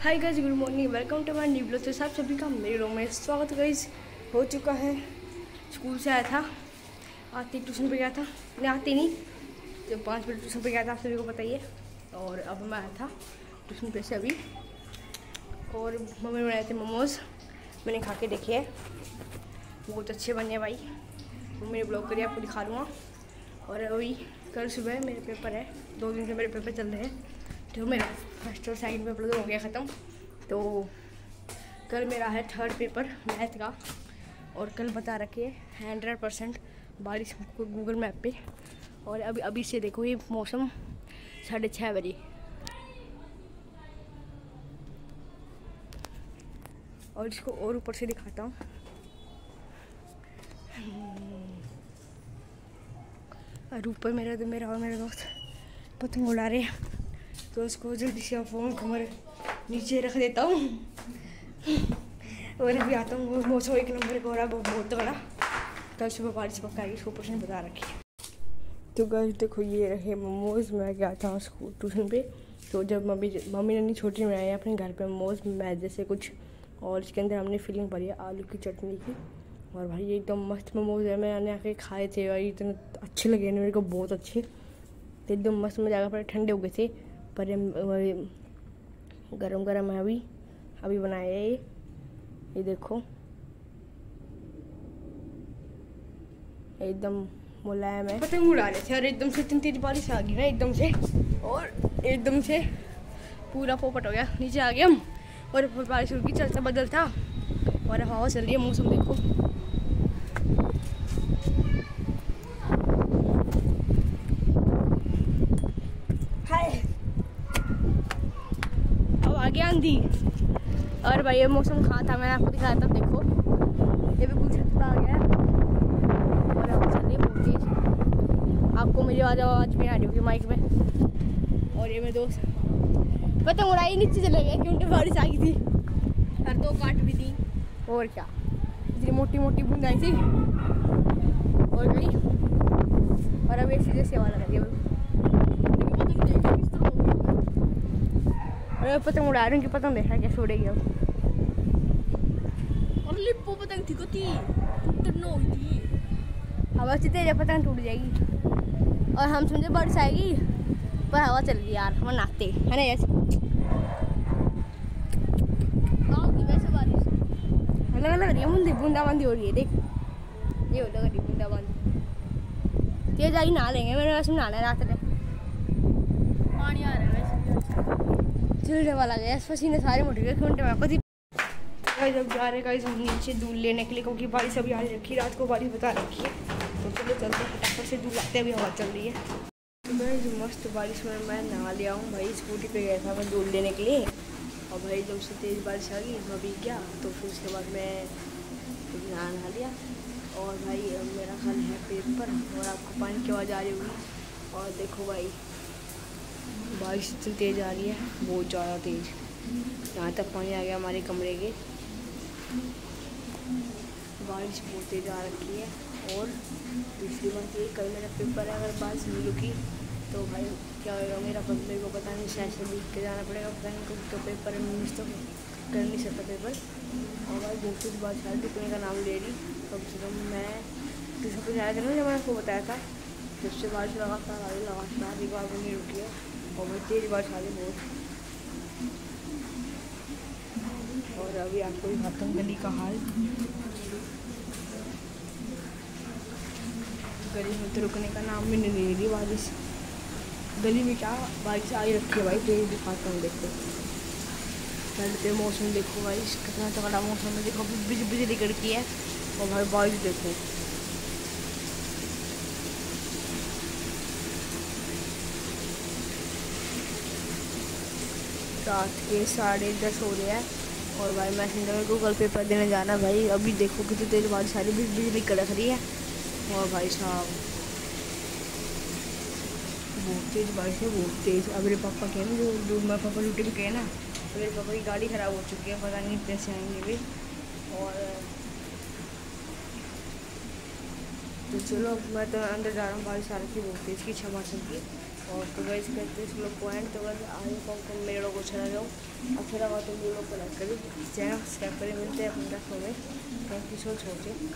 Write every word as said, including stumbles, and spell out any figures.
Hi guys, good morning, welcome to my new blog. तो सब सभी का मेरे रूम में स्वागत गाइस हो चुका है। स्कूल से आया था, आती ट्यूशन पे गया था, नहीं आती नहीं, जब पाँच बजे ट्यूशन पे गया था, आप सभी को पता ही है। और अब मैं आया था ट्यूशन पे से अभी, और मम्मी ने बनाए थे मोमोज़, मैंने खा के देखे है, बहुत अच्छे बने भाई। वो मेरे ब्लॉग करिए, आपको दिखा दूँगा। और अभी कल सुबह मेरे पेपर है, दो दिन से मेरे पेपर चल रहे हैं। तो मेरा फर्स्ट और सेकंड पेपर हो गया ख़त्म। तो कल मेरा है थर्ड पेपर मैथ का, और कल बता रखे हंड्रेड परसेंट बारिश को गूगल मैप पे। और अभी अभी से देखो ये मौसम साढ़े छः बजे, और इसको और ऊपर से दिखाता हूँ। और ऊपर मेरा तो मेरा और मेरे दोस्त पतंग उड़ा रहे हैं, तो उसको जल्दी से फ़ोन कमर नीचे रख देता हूँ और अभी आता हूँ। मौसम एक नंबर का हो रहा है, बहुत बड़ा। कल सुबह बारिश पक्का आएगी, सौ परसेंट बता रखी। तो गाइस देखो, ये रहे मोमोज़। मैं गया था स्कूल ट्यूशन पे, तो जब मम्मी मम्मी ने नहीं छोटी बनाई है अपने घर पे मोमोज़ मैथ जैसे कुछ, और इसके अंदर हमने फिलिंग भरी है आलू की चटनी की। और भाई ये एकदम मस्त मोमोज़ है, मैंने आके खाए थे और इतने अच्छे लगे मेरे को, बहुत अच्छे। तो एकदम मस्त मजा आ गया, ठंडे हो गए थे पर गरम गरम है। अभी अभी बनाए है ये ये देखो, एकदम मुलायम है। पतंग उड़ा रहे थे और एकदम से इतनी तेज बारिश आ गई ना, एकदम से, और एकदम से पूरा पोपट हो गया, नीचे आ गए हम। और बारिश रुकी, चलता बदल था और हवा चल रही है। मौसम देखो, आगे आंधी। और भाई ये मौसम कहाँ था, मैंने आपको दिखाया था, देखो ये भी कुछ छत आ गया और अब चल रही है बहुत तेज। आपको मेरी आवाज़ आवाज़ भी आ रही होगी माइक में। और ये मेरे दोस्त पतंग उड़ाई नीचे चले गए क्योंकि बारिश आ गई थी, और दो काट भी दी। और क्या, इतनी मोटी मोटी बूंद आई थी और गई। और अब एक सीधे सेवा लगा दी। और पतंग उड़ा रही हूँ कि पतंग देखा कैसे उड़ेगी अब। और लिप्पो पतंग थी को थी टूटना हुई थी, हवा से तेज पतंग टूट जाएगी। और हम समझे बारिश आएगी, पर हवा चल रही यार, हम नाचते है ना ऐसे। आओगी वैसे बारिश अलग अलग रही है, बूंदी बूंदाबांदी हो रही है, देख ये हो लग रही बूंदाबांदी। तेज आई नहा लेंगे, मैंने वैसे नहाना है रात में, पानी आ रहा है वैसे। चिलने वाला गया, पसीने सारे मुट गए घंटे में पति। जब जा रहे गाइस हम नीचे दूध लेने के लिए, क्योंकि बारिश अभी आ रखी, रात को बारिश बता रखी है। तो चलो चलते फटाफट से दूध लाते, अभी हवा चल रही है। तो गाइस मस्त बारिश में मैं नहा लिया हूँ भाई, स्कूटी पे गया था मैं दूध लेने के लिए, और भाई जब से तेज़ बारिश आ गई मैं भीग गया। तो फिर उसके बाद मैं नहा नहा लिया। और भाई मेरा कल है पेपर, और आपको पानी की आवाज़ आ रही होगी। और देखो भाई बारिश इतनी तेज़ आ रही है, बहुत ज़्यादा तेज़, यहाँ तक पानी आ गया हमारे कमरे के। बारिश बहुत तेज़ आ रखी है। और दूसरी बात ये, कल मेरा पेपर है, अगर बारिश नहीं रुकी तो भाई क्या होगा मेरा, मेरे को पता नहीं, शायद से लिख के जाना पड़ेगा, पता नहीं को तो पेपर मिस तो कर नहीं सकता पेपर। और भाई बहुत कुछ बात है, टुकने का नाम ले रही। कम से कम मैं ट्यूशन पर जाया था ना, जब मैंने आपको बताया था, जब से बारिश लगातार आ रही, लगातार एक बार भी नहीं रुकी है, और बहुत तेज़ बारिश आ रही बहुत। और अभी आपको दिखाता हूँ गली का हाल। गली में तो रुकने का नाम भी नहीं ले रही बारिश। गली में क्या बारिश आई रखी है भाई, तेज दिखाता हूँ, देखो ठंड पे मौसम देखो भाई, कितना तगड़ा मौसम है। देखो बिजली बिजली कड़की है, और भाई बारिश देखो। रात के साढ़े दस हो रहे हैं, और भाई मैं सिंधु को कल पेपर देने जाना भाई। अभी देखो कितनी तेज बारिश आ रही है, बिजली कड़क रही है। और भाई साहब बहुत तेज़ बारिश है, बहुत तेज़। अब मेरे पापा के ना, जो जो मेरे पापा ड्यूटी पे गए ना, तो मेरे पापा की गाड़ी ख़राब हो चुकी है, पता नहीं पैसे आएंगे भी। और तो चलो अब मैं तो अंदर जा रहा हूँ, बारिश आ रही थी बहुत तेज़ की, क्षमा की। और तो गाइस करते हैं लोग पॉइंट तो गाइस आगे कौन मेरे लोगों को चला जाओ और फिर अगर तुम लोग को लाइक करें चैनल सब्सक्राइब करें। मिलते हैं अपने में थैंक यू सो मच।